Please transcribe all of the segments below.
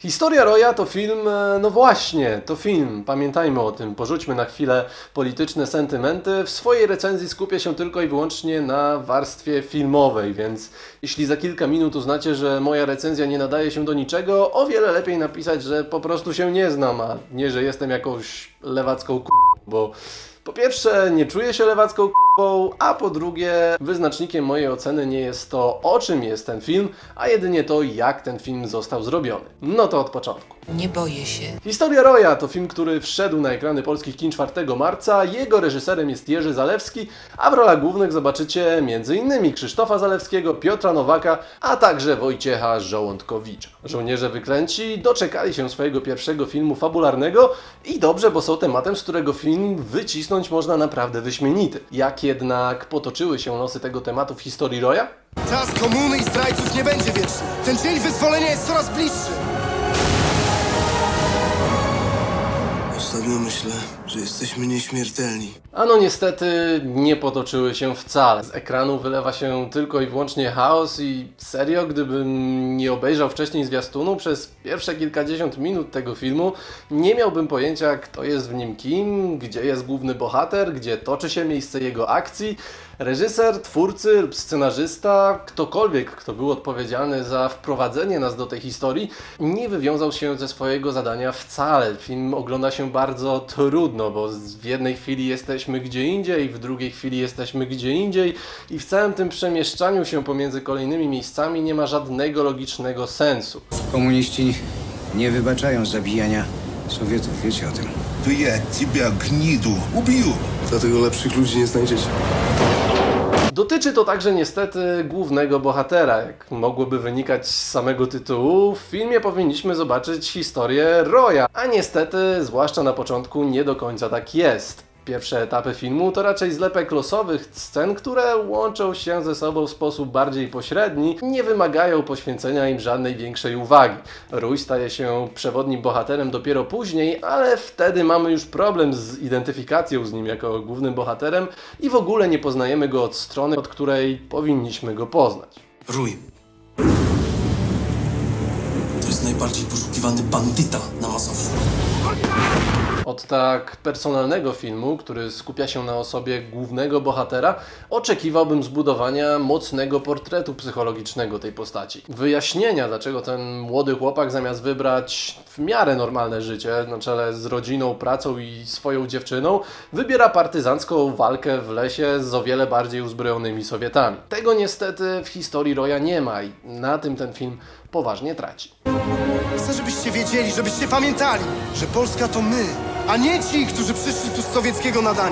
Historia Roya to film, no właśnie, to film, pamiętajmy o tym, porzućmy na chwilę polityczne sentymenty. W swojej recenzji skupię się tylko i wyłącznie na warstwie filmowej, więc jeśli za kilka minut uznacie, że moja recenzja nie nadaje się do niczego, o wiele lepiej napisać, że po prostu się nie znam, a nie, że jestem jakąś lewacką bo po pierwsze nie czuję się lewacką a po drugie wyznacznikiem mojej oceny nie jest to, o czym jest ten film, a jedynie to, jak ten film został zrobiony. No to od początku. Nie boję się. Historia Roya to film, który wszedł na ekrany polskich kin 4 marca. Jego reżyserem jest Jerzy Zalewski, a w rolach głównych zobaczycie m.in. Krzysztofa Zalewskiego, Piotra Nowaka, a także Wojciecha Żołądkowicza. Żołnierze wyklęci doczekali się swojego pierwszego filmu fabularnego i dobrze, bo są tematem, z którego film wycisnąć można naprawdę wyśmienity. Jak jednak potoczyły się losy tego tematu w historii Roya? Czas komuny i zdrajców nie będzie wieczny. Ten dzień wyzwolenia jest coraz bliższy. Ostatnio myślę, że jesteśmy nieśmiertelni. A no niestety nie potoczyły się wcale. Z ekranu wylewa się tylko i wyłącznie chaos i serio, gdybym nie obejrzał wcześniej zwiastunu, przez pierwsze kilkadziesiąt minut tego filmu nie miałbym pojęcia, kto jest w nim kim, gdzie jest główny bohater, gdzie toczy się miejsce jego akcji. Reżyser, twórcy lub scenarzysta, ktokolwiek, kto był odpowiedzialny za wprowadzenie nas do tej historii, nie wywiązał się ze swojego zadania wcale. Film ogląda się bardzo trudno, bo w jednej chwili jesteśmy gdzie indziej, w drugiej chwili jesteśmy gdzie indziej i w całym tym przemieszczaniu się pomiędzy kolejnymi miejscami nie ma żadnego logicznego sensu. Komuniści nie wybaczają zabijania Sowietów, wiecie o tym. To ja ciebie, gnidu, ubiję. Dlatego lepszych ludzi nie znajdziecie. Dotyczy to także niestety głównego bohatera. Jak mogłoby wynikać z samego tytułu, w filmie powinniśmy zobaczyć historię Roya, a niestety, zwłaszcza na początku, nie do końca tak jest. Pierwsze etapy filmu to raczej zlepek losowych scen, które łączą się ze sobą w sposób bardziej pośredni, nie wymagają poświęcenia im żadnej większej uwagi. Roy staje się przewodnim bohaterem dopiero później, ale wtedy mamy już problem z identyfikacją z nim jako głównym bohaterem i w ogóle nie poznajemy go od strony, od której powinniśmy go poznać. Roy. To jest najbardziej poszukiwany bandyta na Mazowszu. Od tak personalnego filmu, który skupia się na osobie głównego bohatera, oczekiwałbym zbudowania mocnego portretu psychologicznego tej postaci. Wyjaśnienia, dlaczego ten młody chłopak zamiast wybrać w miarę normalne życie, na czele z rodziną, pracą i swoją dziewczyną, wybiera partyzancką walkę w lesie z o wiele bardziej uzbrojonymi Sowietami. Tego niestety w historii Roya nie ma i na tym ten film poważnie traci. Chcę, żebyście wiedzieli, żebyście pamiętali, że Polska to my, a nie ci, którzy przyszli tu z sowieckiego nadania.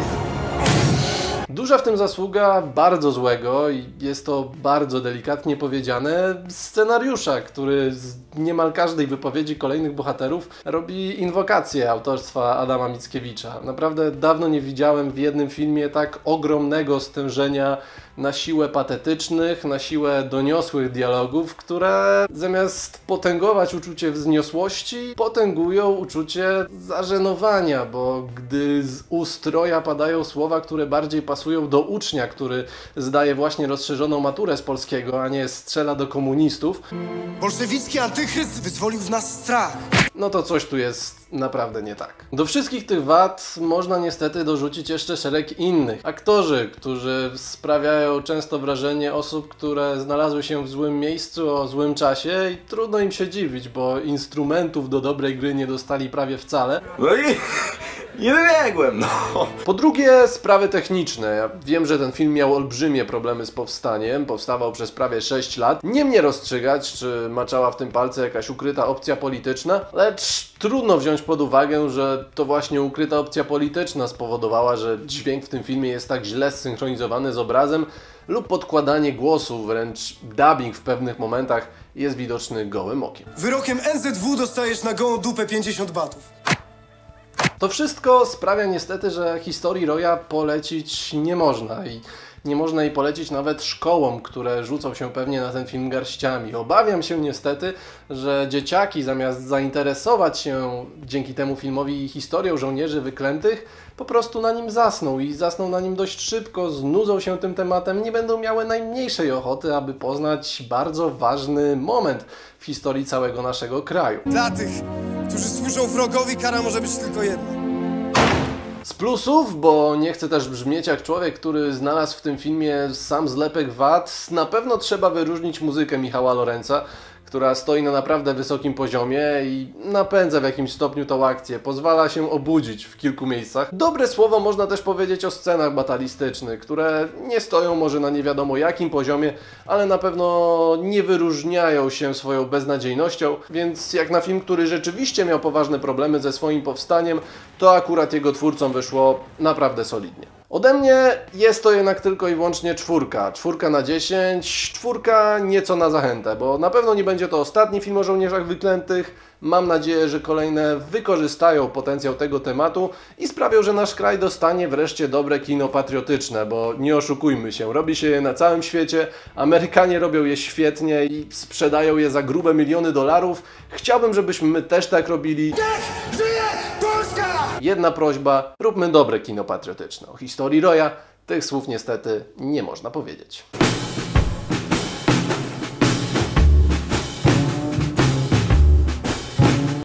Duża w tym zasługa bardzo złego i jest to bardzo delikatnie powiedziane scenariusza, który z niemal każdej wypowiedzi kolejnych bohaterów robi inwokację autorstwa Adama Mickiewicza. Naprawdę dawno nie widziałem w jednym filmie tak ogromnego stężenia na siłę patetycznych, na siłę doniosłych dialogów, które zamiast potęgować uczucie wzniosłości, potęgują uczucie zażenowania, bo gdy z ust Roya padają słowa, które bardziej pasują do ucznia, który zdaje właśnie rozszerzoną maturę z polskiego, a nie strzela do komunistów, Bolszewicki antychryst wyzwolił w nas strach. no to coś tu jest naprawdę nie tak. Do wszystkich tych wad można niestety dorzucić jeszcze szereg innych. Aktorzy, którzy sprawiają często wrażenie osób, które znalazły się w złym miejscu o złym czasie i trudno im się dziwić, bo instrumentów do dobrej gry nie dostali prawie wcale. No i nie wybiegłem, no. Po drugie, sprawy techniczne. Ja wiem, że ten film miał olbrzymie problemy z powstaniem, powstawał przez prawie 6 lat. Nie mnie rozstrzygać, czy maczała w tym palce jakaś ukryta opcja polityczna, lecz trudno wziąć pod uwagę, że to właśnie ukryta opcja polityczna spowodowała, że dźwięk w tym filmie jest tak źle zsynchronizowany z obrazem lub podkładanie głosu, wręcz dubbing w pewnych momentach jest widoczny gołym okiem. Wyrokiem NZW dostajesz na gołą dupę 50 batów. To wszystko sprawia niestety, że historii Roya polecić nie można i Nie można jej polecić nawet szkołom, które rzucą się pewnie na ten film garściami. Obawiam się niestety, że dzieciaki zamiast zainteresować się dzięki temu filmowi historią żołnierzy wyklętych, po prostu na nim zasną i zasną na nim dość szybko, znudzą się tym tematem, nie będą miały najmniejszej ochoty, aby poznać bardzo ważny moment w historii całego naszego kraju. Dla tych, którzy służą wrogowi, kara może być tylko jedna. Z plusów, bo nie chcę też brzmieć jak człowiek, który znalazł w tym filmie sam zlepek wad, na pewno trzeba wyróżnić muzykę Michała Lorenza, która stoi na naprawdę wysokim poziomie i napędza w jakimś stopniu tą akcję, pozwala się obudzić w kilku miejscach. Dobre słowo można też powiedzieć o scenach batalistycznych, które nie stoją może na nie wiadomo jakim poziomie, ale na pewno nie wyróżniają się swoją beznadziejnością, więc jak na film, który rzeczywiście miał poważne problemy ze swoim powstaniem, to akurat jego twórcom wyszło naprawdę solidnie. Ode mnie jest to jednak tylko i wyłącznie 4. 4 na 10, 4 nieco na zachętę, bo na pewno nie będzie to ostatni film o żołnierzach wyklętych. Mam nadzieję, że kolejne wykorzystają potencjał tego tematu i sprawią, że nasz kraj dostanie wreszcie dobre kino patriotyczne, bo nie oszukujmy się, robi się je na całym świecie, Amerykanie robią je świetnie i sprzedają je za grube miliony dolarów. Chciałbym, żebyśmy my też tak robili. Niech żyje Polska! Jedna prośba, róbmy dobre kino patriotyczne. O historii Roya tych słów niestety nie można powiedzieć.